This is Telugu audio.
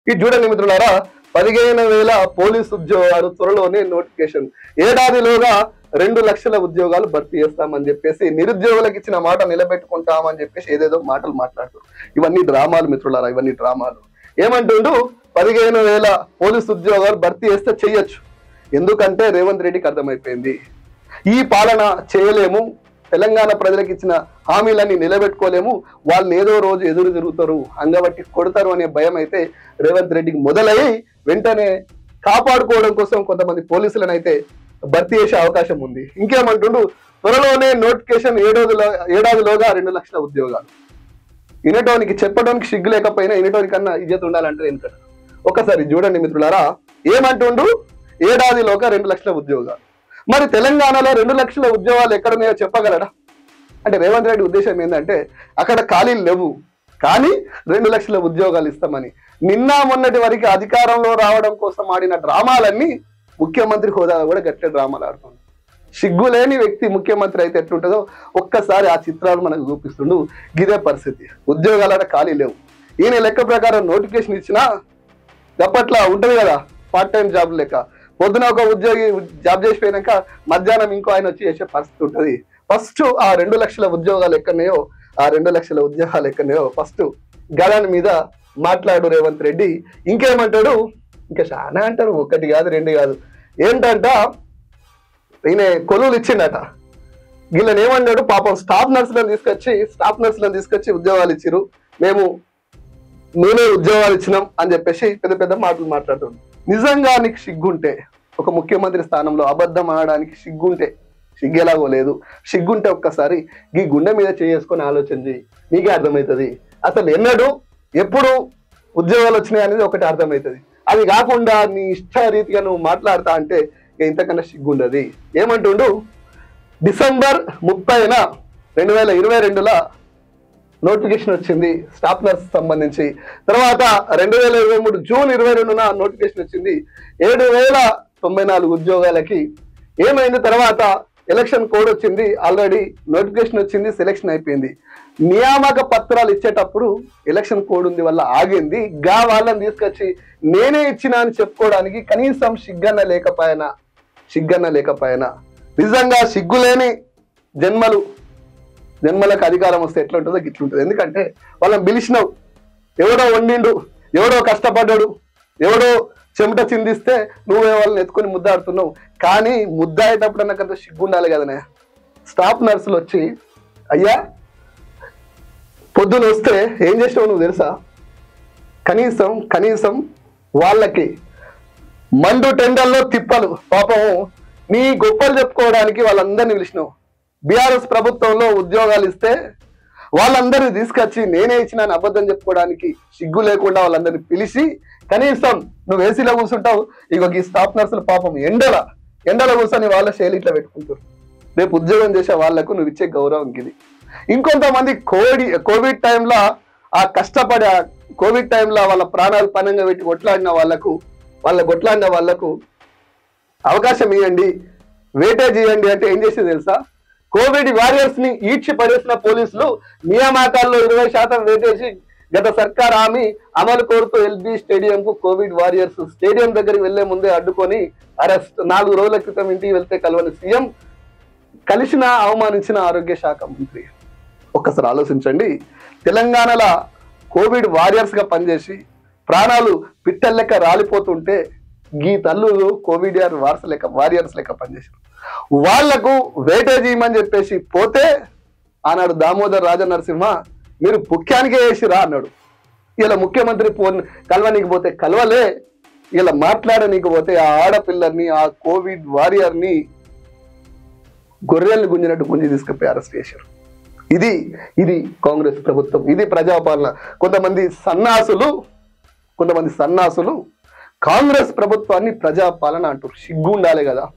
ఇది చూడండి మిత్రులారా, 15,000 పోలీసు ఉద్యోగాలు త్వరలోనే నోటిఫికేషన్. ఏడాదిలోగా 2 లక్షల ఉద్యోగాలు భర్తీ చేస్తామని చెప్పేసి నిరుద్యోగులకు ఇచ్చిన మాట నిలబెట్టుకుంటామని చెప్పేసి ఏదేదో మాటలు మాట్లాడుతారు. ఇవన్నీ డ్రామాలు మిత్రులారా, ఇవన్నీ డ్రామాలు. ఏమంటుండు, 15,000 పోలీసు ఉద్యోగాలు భర్తీ చేస్తే చెయ్యొచ్చు. ఎందుకంటే రేవంత్ రెడ్డికి అర్థమైపోయింది, ఈ పాలన చేయలేము, తెలంగాణ ప్రజలకు ఇచ్చిన హామీలన్నీ నిలబెట్టుకోలేము, వాళ్ళు ఏదో రోజు ఎదురు తిరుగుతారు, అంగబట్టి కొడతారు అనే భయం అయితే రేవంత్ రెడ్డికి మొదలయ్యి వెంటనే కాపాడుకోవడం కోసం కొంతమంది పోలీసులను అయితే భర్తీ చేసే అవకాశం ఉంది. ఇంకేమంటుండు, త్వరలోనే నోటిఫికేషన్, ఏడాదిలోగా 2 లక్షల ఉద్యోగాలు. వినటానికి చెప్పడానికి సిగ్గు లేకపోయినా వినటానికన్నా ఇజ్జత్ ఉండాలంటే ఎందుకంటే ఒకసారి చూడండి మిత్రులారా, ఏమంటుండు, ఏడాదిలోగా 2 లక్షల ఉద్యోగాలు. మరి తెలంగాణలో 2 లక్షల ఉద్యోగాలు ఎక్కడున్నాయో చెప్పగలడా? అంటే రేవంత్ రెడ్డి ఉద్దేశం ఏంటంటే అక్కడ ఖాళీలు లేవు కానీ 2 లక్షల ఉద్యోగాలు ఇస్తామని. నిన్న మొన్నటి వరకు అధికారంలో రావడం కోసం ఆడిన డ్రామాలన్నీ ముఖ్యమంత్రి హోదాలో కూడా గట్టిగా డ్రామాలు ఆడుతుంది. సిగ్గులేని వ్యక్తి ముఖ్యమంత్రి అయితే ఎట్లుంటుందో ఒక్కసారి ఆ చిత్రాలు మనకు చూపిస్తుండు. గిదే పరిస్థితి, ఉద్యోగాలు ఖాళీ లేవు. ఈయన లెక్క ప్రకారం నోటిఫికేషన్ ఇచ్చినా గప్పట్లా ఉంటుంది కదా, పార్ట్ టైం జాబ్ లెక్క. పొద్దున ఒక ఉద్యోగి జాబ్ చేసిపోయినాక మధ్యాహ్నం ఇంకో ఆయన వచ్చి చేసే పరిస్థితి ఉంటుంది. ఫస్ట్ ఆ 2 లక్షల ఉద్యోగాలు ఎక్కడన్నాయో, ఆ 2 లక్షల ఉద్యోగాలు ఎక్కడన్నాయో ఫస్ట్ గడాని మీద మాట్లాడు రేవంత్ రెడ్డి. ఇంకేమంటాడు, ఇంకా చాలా అంటారు, 1 కాదు 2 కాదు. ఏంటంట, ఈయన కొలువులు ఇచ్చిండట. వీళ్ళని ఏమన్నాడు, పాపం స్టాఫ్ నర్సులను తీసుకొచ్చి ఉద్యోగాలు ఇచ్చిరు, మేమే ఉద్యోగాలు ఇచ్చినాం అని చెప్పేసి పెద్ద పెద్ద మాటలు మాట్లాడుతుంది. నిజంగా నీకు సిగ్గుంటే, ఒక ముఖ్యమంత్రి స్థానంలో అబద్ధం ఆడడానికి సిగ్గుంటే, సిగ్గెలాగో లేదు, సిగ్గుంటే ఒక్కసారి ఈ గుండె మీద చేసుకొని ఆలోచన చేయి, నీకే అర్థమవుతుంది అసలు ఎప్పుడు ఉద్యోగాలు వచ్చినాయి అనేది ఒకటి అర్థమవుతుంది. అది కాకుండా నీ ఇష్ట రీతిగా నువ్వు మాట్లాడతా అంటే ఇంతకన్నా సిగ్గుండది. ఏమంటుండు, డిసెంబర్ 30న 2022లో నోటిఫికేషన్ వచ్చింది స్టాఫ్ నర్స్ సంబంధించి. తర్వాత 2023 జూన్ 22న నోటిఫికేషన్ వచ్చింది 7,094 ఉద్యోగాలకి. ఏమైంది, తర్వాత ఎలక్షన్ కోడ్ వచ్చింది, ఆల్రెడీ నోటిఫికేషన్ వచ్చింది, సెలెక్షన్ అయిపోయింది. నియామక పత్రాలు ఇచ్చేటప్పుడు ఎలక్షన్ కోడ్ ఉంది వల్ల ఆగింది. వాళ్ళని తీసుకొచ్చి నేనే ఇచ్చినా అని చెప్పుకోవడానికి కనీసం సిగ్గన్న లేకపోయినా నిజంగా సిగ్గులేని జన్మలకు అధికారం వస్తే ఎట్లా ఉంటుందో గిట్లుంటుంది. ఎందుకంటే వాళ్ళని పిలిచినావు, ఎవడో వండిండు, ఎవడో కష్టపడ్డాడు, ఎవడో చెమట చిందిస్తే నువ్వే వాళ్ళని ఎత్తుకొని ముద్దాడుతున్నావు. కానీ ముద్దాడేటప్పుడు నాకంత సిగ్గుండాలి కదనే. స్టాఫ్ నర్సులు వచ్చి, అయ్యా పొద్దున వస్తే ఏం చేసినావు నువ్వు తెలుసా, కనీసం వాళ్ళకి మండు టెండర్లో తిప్పలు, పాపం నీ గొప్పలు చెప్పుకోవడానికి వాళ్ళందరినీ పిలిచినావు. బీఆర్ఎస్ ప్రభుత్వంలో ఉద్యోగాలు ఇస్తే వాళ్ళందరినీ తీసుకొచ్చి నేనే ఇచ్చినా అని అబద్ధం చెప్పుకోవడానికి సిగ్గు లేకుండా వాళ్ళందరినీ పిలిచి, కనీసం నువ్వు ఏసీలో కూర్చుంటావు, ఇగో ఈ స్టాఫ్ నర్సులు పాపం ఎండలో కూర్చొని వాళ్ళ శైలి ఇట్లా పెట్టుకుంటారు. రేపు ఉద్యోగం చేసే వాళ్లకు నువ్వు ఇచ్చే గౌరవం ఇది. ఇంకొంతమంది కోవిడ్ టైంలో కోవిడ్ టైంలో వాళ్ళ ప్రాణాలు పనంగా పెట్టి కొట్లాడిన వాళ్లకు అవకాశం ఇవ్వండి, వేటేజ్ ఇవ్వండి అంటే ఏం చేసేది తెలుసా, కోవిడ్ వారియర్స్ ని ఈడ్చి పడేసిన పోలీసులు నియామకాల్లో 20% వేటేసి గత సర్కార్ హామీ అమలు కోరుతూ ఎల్బీ స్టేడియంకు కోవిడ్ వారియర్స్ స్టేడియం దగ్గరికి వెళ్లే ముందే అడ్డుకొని అరెస్ట్. 4 రోజుల క్రితం ఇంటికి వెళ్తే కలవని సీఎం, కలిసిన అవమానించిన ఆరోగ్య శాఖ మంత్రి. ఒక్కసారి ఆలోచించండి, తెలంగాణలో కోవిడ్ వారియర్స్ గా పనిచేసి ప్రాణాలు పిట్టల్లెక్క రాలిపోతుంటే గీ తల్లులు కోవిడ్ వారియర్స్ లెక్క పనిచేసారు. వాళ్లకు వేటేజ్ ఇవ్వమని చెప్పేసి పోతే ఆనాడు దామోదర్ రాజనరసింహ మీరు పుఖ్యానికే వేసిరా అన్నాడు. ఇలా ముఖ్యమంత్రి కలవనీకి పోతే కలవలే, ఇలా మాట్లాడనీకి పోతే ఆ ఆడపిల్లర్ని, ఆ కోవిడ్ వారియర్ని గొర్రెల్ని గుంజినట్టు గుంజి తీసుకుపోయి అరెస్ట్ చేశారు. ఇది కాంగ్రెస్ ప్రభుత్వం, ఇది ప్రజాపాలన. కొంతమంది సన్నాసులు కాంగ్రెస్ ప్రభుత్వాన్ని ప్రజాపాలన అంటారు. సిగ్గు ఉండాలి కదా.